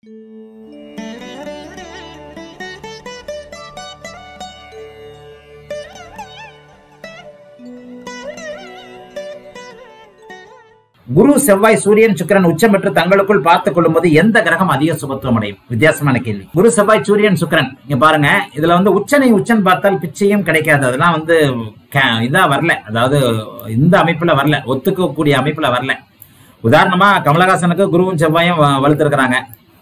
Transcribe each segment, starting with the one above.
குரு செவ்வாய் சூரியன் சுக்கிரன் உச்சம் பெற்று தங்களுக்குள் பார்த்துக் கொள்ளும்போது எந்த கிரகம் அதிக சுபத்துவம் அடையும்? வித்தியாசமான கேள்வி. குரு செவ்வாய் சூரியன் சுக்கிரன் இங்க பாருங்க, இதுல உச்சன் பார்த்தால் பிச்சையும் கிடைக்காது. அதெல்லாம் இதா வரல, அதாவது இந்த அமைப்புல வரல, ஒத்துக்கக்கூடிய அமைப்புல வரல. உதாரணமா கமலஹாசனுக்கு குருவும் செவ்வாயும் வலுத்திருக்கிறாங்க.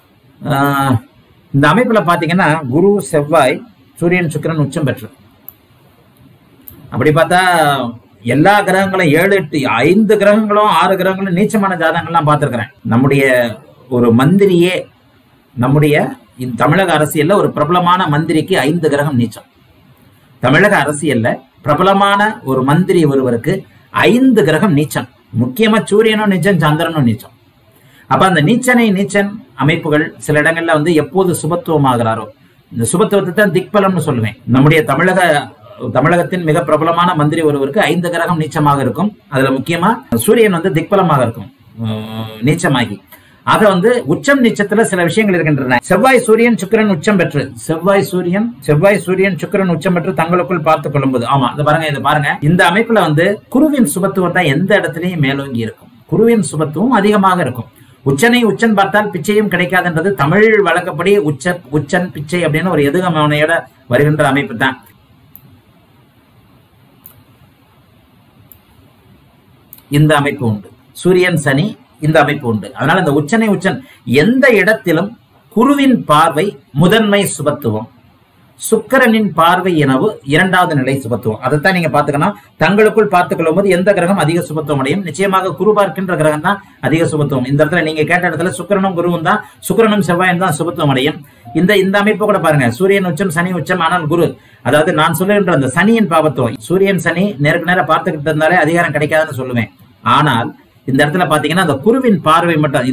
இந்த அமைப்புல பாத்தீங்கன்னா குரு செவ்வாய் சூரியன் சுக்கிரன் உச்சம் பெற்று, அப்படி பார்த்தா எல்லா கிரகங்களும் 7 8 5 கிரகங்களும் 6 கிரகங்களும் நீச்சமான ஜாதகங்கள்லாம் பார்த்திருக்கிறேன். நம்முடைய ஒரு மந்திரியே, நம்முடைய தமிழக அரசியல்ல ஒரு பிரபலமான மந்திரிக்கு 5 கிரகம் நீச்சம். தமிழக அரசியல்ல பிரபலமான ஒரு மந்திரி ஒருவருக்கு 5 கிரகம் நீச்சம். முக்கியமா சூரியனும் நீச்சம், சந்திரனும் நீச்சம். அப்ப அந்த நீச்சன் அமைப்புகள் சில இடங்கள்ல எப்போது சுபத்துவம் ஆகிறாரோ, இந்த சுபத்துவத்தை தான் திக்பலம்னு சொல்லுவேன். நம்முடைய தமிழகத்தின் மிக பிரபலமான மந்திரி ஒருவருக்கு 5 கிரகம் நீச்சமாக இருக்கும். அதுல முக்கியமா சூரியன் திக்பலமாக இருக்கும், நீச்சமாகி. ஆக உச்சம் நீச்சத்துல சில விஷயங்கள் இருக்கின்றன. செவ்வாய் சூரியன் சுக்கிரன் உச்சம் பெற்று, செவ்வாய் சூரியன் சுக்கிரன் உச்சம் பெற்று தங்களுக்குள் பார்த்துக் கொள்ளும்போது, ஆமா இது பாருங்க, இந்த அமைப்புல குருவின் சுபத்துவம் தான் எந்த இடத்துலயும் மேலோங்கி இருக்கும். குருவின் சுபத்துவம் அதிகமாக இருக்கும். உச்சன் பார்த்தால் பிச்சையும் கிடைக்காதுன்றது தமிழ் வழக்கப்படி உச்சன் பிச்சை அப்படின்னு ஒரு எதுகமனையோட வருகின்ற அமைப்பு தான். இந்த அமைப்பு உண்டு. சூரியன் சனி இந்த அமைப்பு உண்டு. அதனால இந்த உச்சன் எந்த இடத்திலும் குருவின் பார்வை முதன்மை சுபத்துவம், சுக்கிரனின் பார்வை எனவு 2வது நிலை சுபத்துவம். அதைத்தான் நீங்க பாத்துக்கணும். தங்களுக்குள் பார்த்துக் கொள்ளும் போது எந்த கிரகம் அதிக சுபத்துவம் அடையும்? நிச்சயமாக குரு பார்க்கின்ற கிரகம் தான் அதிக சுபத்துவம். இந்த இடத்துல நீங்க கேட்ட இடத்துல சுக்கிரனும் குருவும் தான், சுக்கிரனும் செவ்வாயும் தான் சுபத்துவம் அடையும். இந்த அமைப்பு கூட பாருங்க, சூரியன் உச்சம் சனி உச்சம், ஆனால் குரு, அதாவது நான் சொல்லுகின்ற அந்த சனியின் பாவத்துவம், சூரியன் சனி நேருக்கு நேரம் பார்த்துக்கிட்டு இருந்தாலே அதிகாரம் கிடைக்காதுன்னு சொல்லுவேன். ஆனால் இந்த இடத்துல பாத்தீங்கன்னா அந்த குருவின் பார்வை மட்டும்,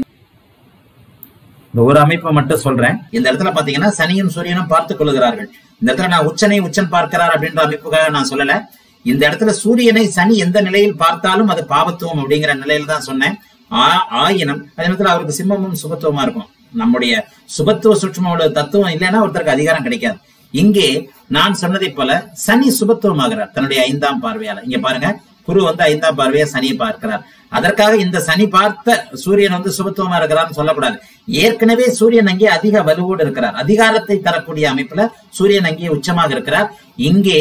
இந்த ஒரு அமைப்பை மட்டும் சொல்றேன். இந்த இடத்துல பாத்தீங்கன்னா சனியும் சூரியனும் பார்த்துக் கொள்கிறார்கள். இந்த இடத்துல நான் உச்சன் பார்க்கிறார் அப்படின்ற அமைப்புக்காக நான் சொல்லல. இந்த இடத்துல சூரியனை சனி எந்த நிலையில் பார்த்தாலும் அது பாவத்துவம் அப்படிங்கிற நிலையில தான் சொன்னேன். ஆயினும் அதே நேரத்தில் அவருக்கு சிம்மமும் சுபத்துவமா இருக்கும். நம்முடைய சுபத்துவ சூட்சுமோட தத்துவம் இல்லைன்னா ஒருத்தருக்கு அதிகாரம் கிடைக்காது. இங்கே நான் சொன்னதை போல சனி சுபத்துவம் ஆகிறார் தன்னுடைய 5ஆம் பார்வையால. இங்க பாருங்க, குரு 5ஆம் பார்வையா சனியை பார்க்கிறார். அதற்காக இந்த சனி பார்த்த சூரியன் சுபத்துவமா இருக்கிறார்னு சொல்லக்கூடாது. ஏற்கனவே சூரியன் அங்கே அதிக வலுவோடு இருக்கிறார். அதிகாரத்தை தரக்கூடிய அமைப்புல சூரியன் அங்கே உச்சமாக இருக்கிறார். இங்கே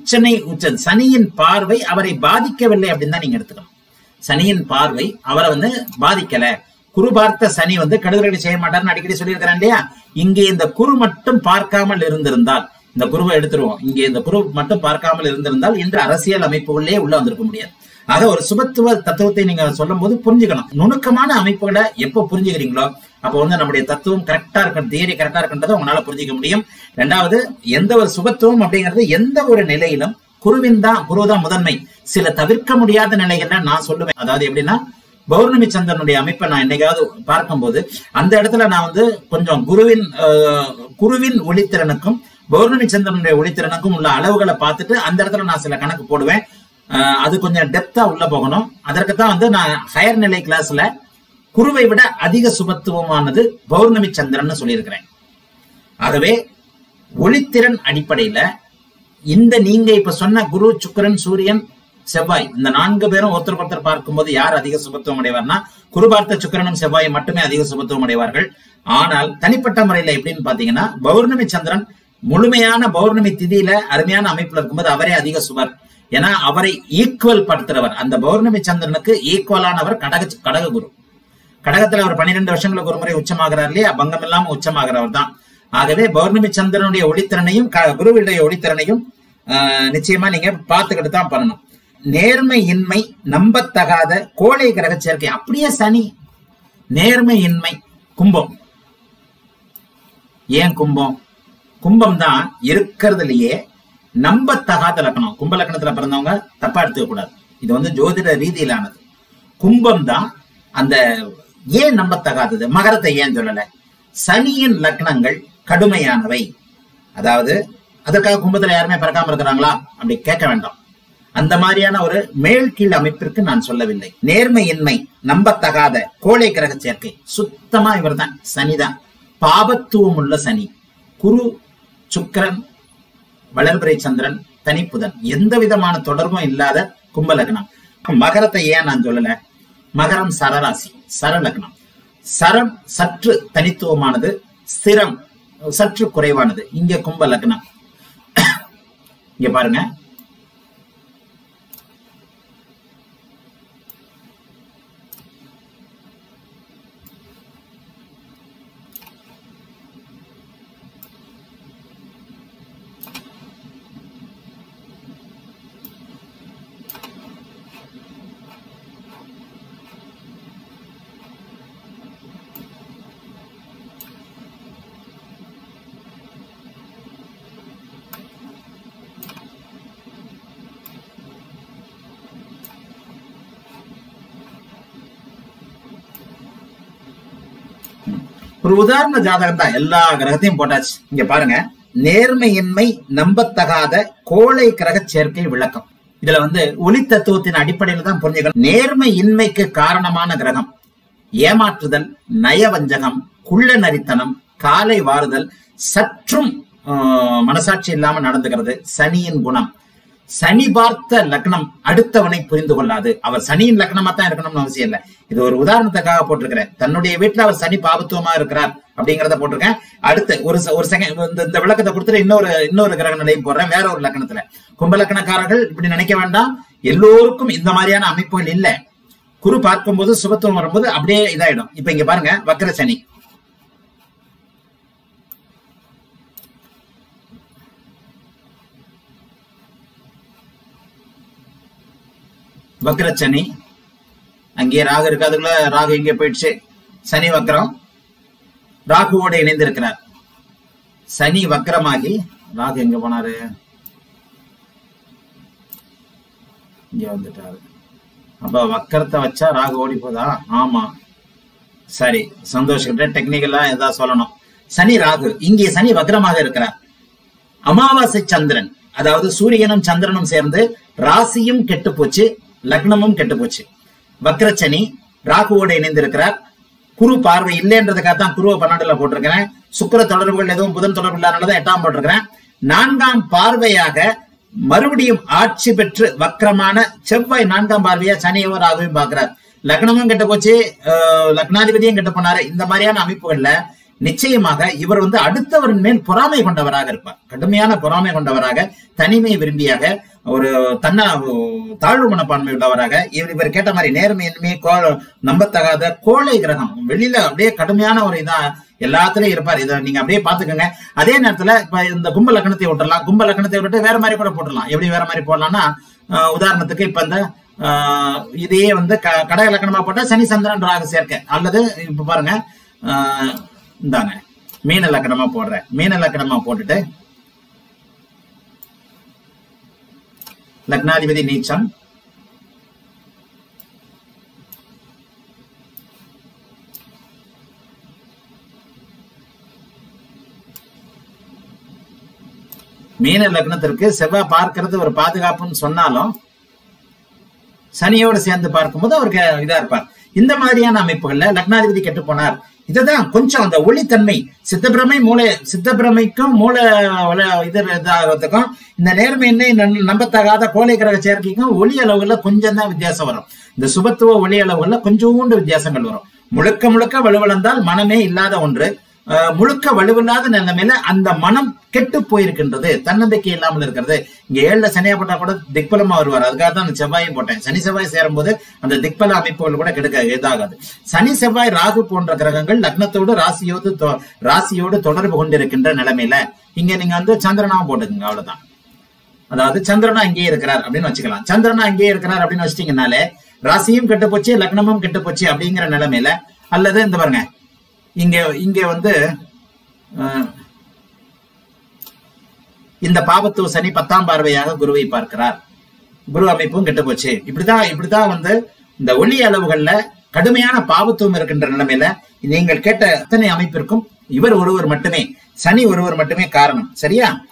சனியின் பார்வை அவரை பாதிக்கவில்லை அப்படின்னு தான் நீங்க எடுத்துக்கணும். சனியின் பார்வை அவரை பாதிக்கல. குரு பார்த்த சனி கடுதலடி செய்ய மாட்டார்னு அடிக்கடி சொல்லியிருக்கிறேன் இல்லையா? இங்கே இந்த குரு மட்டும் பார்க்காமல் இருந்திருந்தால், இந்த குருவை எடுத்துருவோம், இங்கே இந்த குரு மட்டும் பார்க்காமல் இருந்திருந்தால் இன்று அரசியல் அமைப்புகளே உள்ள வந்திருக்க முடியாது. ஆக ஒரு சுபத்துவ தத்துவத்தை நீங்க சொல்லும் போது புரிஞ்சுக்கணும். நுணுக்கமான அமைப்புகளை எப்போ புரிஞ்சுக்கிறீங்களோ அப்போ நம்முடைய தத்துவம் கரெக்டா இருக்கு, தியரி கரெக்டா இருக்குன்றதை உங்களால புரிஞ்சுக்க முடியும். 2வது, எந்த ஒரு சுபத்துவம் அப்படிங்கிறது எந்த ஒரு நிலையிலும் குருதான் முதன்மை. சில தவிர்க்க முடியாத நிலைகள்ல நான் சொல்லுவேன். அதாவது எப்படின்னா, பௌர்ணமி சந்திரனுடைய அமைப்பை நான் என்னைக்காவது பார்க்கும்போது அந்த இடத்துல நான் கொஞ்சம் குருவின் ஒளித்திறனுக்கும் பௌர்ணமி சந்திரனுடைய ஒளித்திறனுக்கும் உள்ள அளவுகளை பார்த்துட்டு அந்த இடத்துல நான் சில கணக்கு போடுவேன். அது கொஞ்சம் டெப்தா உள்ள போகணும். அதற்குத்தான் நான் ஹையர் நிலை கிளாஸ்ல குருவை விட அதிக சுபத்துவமானது பௌர்ணமி சந்திரன் சொல்லியிருக்கிறேன். ஆகவே ஒளித்திறன் அடிப்படையில நீங்க இப்ப சொன்ன குரு சுக்கிரன் சூரியன் செவ்வாய் இந்த 4 பேரும் ஒருத்தர் பார்க்கும்போது யார் அதிக சுபத்துவம் அடைவார்னா, குரு பார்த்த சுக்கிரனும் செவ்வாய் மட்டுமே அதிக சுபத்துவம் அடைவார்கள். ஆனால் தனிப்பட்ட முறையில எப்படின்னு பாத்தீங்கன்னா, பௌர்ணமி சந்திரன் முழுமையான பௌர்ணமி திதியில அருமையான அமைப்புல இருக்கும்போது அவரே அதிக சுபர். ஏன்னா அவரை ஈக்குவல் படுத்துறவர், அந்த பௌர்ணமி சந்திரனுக்கு ஈக்குவலானவர் கடக குரு. கடகத்துல அவர் 12 வருஷங்களுக்கு ஒரு முறை உச்சமாகிறார் இல்லையா? பங்கம் இல்லாம உச்சமாகிறவர் தான். ஆகவே பௌர்ணமி சந்திரனுடைய ஒளித்திறனையும் குருவுடைய ஒளித்திறனையும் நிச்சயமா நீங்க பார்த்துக்கிட்டு தான் பண்ணணும். நேர்மையின்மை, நம்பத்தகாத கோழை கிரக சேர்க்கை, அப்படியே சனி நேர்மையின்மை. கும்பம், ஏன் கும்பம் தான் இருக்கிறதுலயே நம்பத்தகாத லக்கணம். கும்ப லக்கணத்துல பிறந்தவங்க தப்பா எடுத்துக்க கூடாது. இது ஜோதிட ரீதியிலானது. கும்பம் தான் அந்த ஏன் நம்பத்தகாதது. மகரத்தை ஏன் சொல்லல? சனியின் லக்னங்கள் கடுமையானவை. அதாவது அதற்காக கும்பத்துல யாருமே பிறக்காம இருக்கிறாங்களா அப்படி கேட்க வேண்டாம். அந்த மாதிரியான ஒரு மேல் கீழ் அமைப்பிற்கு நான் சொல்லவில்லை. நேர்மையின்மை, நம்பத்தகாத கோழை கிரக சேர்க்கை, சுத்தமா இவர் தான் சனிதான். பாபத்துவம் உள்ள சனி, குரு, சுக்கிரன், வளர்பிறை சந்திரன், தனி புதன், எந்த விதமான தொடர்பும் இல்லாத கும்ப லக்னம். மகரத்தை ஏன் நான் சொல்லல? மகரம் சரராசி, சர லக்னம். சரம் சற்று தனித்துவமானது, ஸ்திரம் சற்று குறைவானது. இங்க கும்ப லக்னம். இங்க பாருங்க, ஒரு உதாரண ஜாதகம் தான், எல்லா கிரகத்தையும் போட்டாச்சு. இங்க பாருங்க, நேர்மையின்மை, நம்பத்தகாத, கோளை கிரக சேர்க்கை விளக்கம். இதுல ஒளி தத்துவத்தின் அடிப்படையில் தான் புரிஞ்சுக்கணும். நேர்மை இன்மைக்கு காரணமான கிரகம் ஏமாற்றுதல், நயவஞ்சகம், குள்ள நரித்தனம், காலை வாறுதல், சற்றும் மனசாட்சி இல்லாம நடந்துகிறது சனியின் குணம். சனி பார்த்த லக்னம் அடுத்தவனை புரிந்து கொள்ளாது. அவர் சனியின் லக்னமா தான் இருக்கணும்னு அவசியம் இல்லை. இது ஒரு உதாரணத்துக்காக போட்டிருக்கிறேன். தன்னுடைய வீட்டுல அவர் சனி பாபத்துவமா இருக்கிறார் அப்படிங்கறத போட்டிருக்கேன். அடுத்து ஒரு செகண்ட் இந்த விளக்கத்தை கொடுத்துட்டு இன்னொரு கிரக நிலையும் போடுறேன், வேற ஒரு லக்னத்துல. கும்ப லக்னக்காரர்கள் இப்படி நினைக்க வேண்டாம், எல்லோருக்கும் இந்த மாதிரியான அமைப்புகள் இல்லை. குரு பார்க்கும்போது சுபத்துவம் வரும்போது அப்படியே இதாயிடும். இப்ப இங்க பாருங்க, வக்ர சனி. வக்ரச்சனி, அங்கே ராகு இருக்கு, அதுக்குள்ள ராகு எங்கே போயிடுச்சு, சனி வக்ரம், ராகுவோட இணைந்திருக்கிறார். சனி வக்ரமாகி ராகு எங்க போனாரு, இங்க வந்துட்டாரு. அப்ப வக்கரத்தை வச்சா ராகு ஓடி போதா? ஆமா, சரி, சந்தோஷம். டெக்னிக்கலா ஏதாவது சொல்லணும். சனி ராகு, இங்கே சனி வக்ரமாக இருக்கிறார். அமாவாசை சந்திரன், அதாவது சூரியனும் சந்திரனும் சேர்ந்து ராசியும் கெட்டு போச்சு, லக்னமும் கெட்டு போச்சு. வக்ரச்சனி ராகுவோட இணைந்திருக்கிறார். குரு பார்வை இல்லைன்றதுக்காக தான் குருவை 12ல போட்டிருக்கிறேன். சுக்கிர தொடர்புகள் எதுவும் புதன் தொடர்பு இல்லாதனாலதான் 8ஆம் போட்டிருக்கிறேன். 4ஆம் பார்வையாக மறுபடியும் ஆட்சி பெற்று வக்ரமான செவ்வாய் 4ஆம் பார்வையா சனியவர் ராகுவையும் பார்க்கிறார். லக்னமும் கெட்டு போச்சு, லக்னாதிபதியும் கெட்டு போனாரு. இந்த மாதிரியான அமைப்புகள்ல நிச்சயமாக இவர் அடுத்தவரின் மேல் பொறாமை கொண்டவராக இருப்பார். கடுமையான பொறாமை கொண்டவராக, தனிமை விரும்பியாக, ஒரு தாழ்வு மனப்பான்மை உள்ளவராக. இவர் கேட்ட மாதிரி நேர்மையின்மை, நம்பத்தகாத, கோளை கிரகம், வெளியில அப்படியே கடுமையான ஒரு இதா எல்லாத்துலயும் இருப்பார். இதை நீங்க அப்படியே பாத்துக்கோங்க. அதே நேரத்துல இப்ப இந்த கும்ப லக்னத்தை விட்டுறலாம், கும்ப லக்னத்தை விட்டு வேற மாதிரி கூட போட்டுடலாம். எப்படி வேற மாதிரி போடலாம்னா, உதாரணத்துக்கு இப்ப இந்த இதையே கடக லக்னமா போட்டா சனி சந்திரன் ராகு சேர்க்க, அல்லது இப்ப பாருங்க, இந்தாங்க மீன லக்னமா போடுறேன். மீன லக்னமா போட்டுட்டு லக்னாதிபதி நீச்சம், மீன லக்னத்திற்கு செவ்வாய் பார்க்கிறது ஒரு பாதுகாப்புன்னு சொன்னாலும் சனியோடு சேர்ந்து பார்க்கும்போது அவருக்கு இதா இருப்பார். இந்த மாதிரியான அமைப்புகள்ல லக்னாதிபதி கெட்டு போனார். இதுதான் கொஞ்சம் அந்த ஒளித்தன்மை, சித்தப்பிரமைக்கும் மூளை இதாகிறதுக்கும் இந்த நேர்மையின்மை, நம்பத்தகாத கோளை கிரக சேர்க்கைக்கும் ஒளி அளவுகள்ல கொஞ்சம் தான் வித்தியாசம் வரும். இந்த சுபத்துவ ஒளி அளவுகள்ல கொஞ்சோண்டு வித்தியாசங்கள் வரும். முழுக்க முழுக்க வலுவிழந்தால் மனமே இல்லாத ஒன்று, முழுக்க வலுவில்லாத நிலைமையில அந்த மனம் கெட்டு போயிருக்கின்றது, தன்னம்பிக்கை இல்லாமல் இருக்கிறது. இங்க 7ல சனியா போட்டா கூட திக்பலமா வருவார். அதுக்காக தான் செவ்வாயும் போட்டேன். சனி செவ்வாய் சேரும் போது அந்த திக்பல அமைப்புகள் கூட கெடுக்க இதாகாது. சனி செவ்வாய் ராகு போன்ற கிரகங்கள் லக்னத்தோடு ராசியோடு தொடர்பு கொண்டிருக்கின்ற நிலைமையில இங்க நீங்க சந்திரனாவும் போட்டுக்கோங்க, அவ்வளவுதான். அதாவது சந்திரனா அங்கேயே இருக்கிறார் அப்படின்னு வச்சுக்கலாம். சந்திரனா அங்கேயே இருக்கிறார் அப்படின்னு வச்சிட்டீங்கனாலே ராசியும் கெட்டு போச்சு, லக்னமும் கெட்டு போச்சு அப்படிங்கிற நிலைமையில, அல்லது இந்த பாருங்க இங்க இந்த பாபத்துவ சனி 10ஆம் பார்வையாக குருவை பார்க்கிறார். குரு அமைப்பும் கெட்டு போச்சு. இப்படிதான் இந்த ஒளி அளவுகள்ல கடுமையான பாபத்துவம் இருக்கின்ற நிலைமையில நீங்கள் கேட்ட அத்தனை அமைப்பிற்கும் இவர் ஒருவர் மட்டுமே, சனி ஒருவர் மட்டுமே காரணம். சரியா?